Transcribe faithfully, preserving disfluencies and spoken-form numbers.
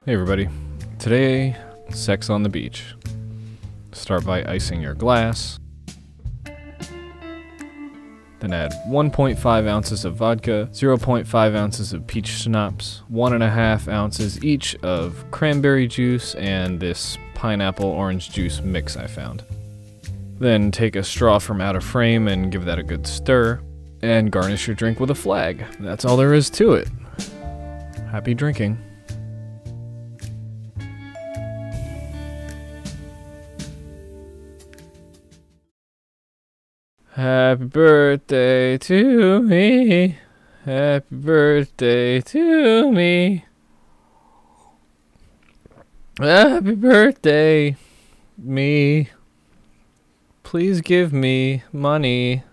Hey everybody, today, sex on the beach. Start by icing your glass. Then add one point five ounces of vodka, zero point five ounces of peach schnapps, one point five ounces each of cranberry juice, and this pineapple orange juice mix I found. Then take a straw from out of frame and give that a good stir, and garnish your drink with a flag. That's all there is to it. Happy drinking. Happy birthday to me. Happy birthday to me. Happy birthday, me. Please give me money.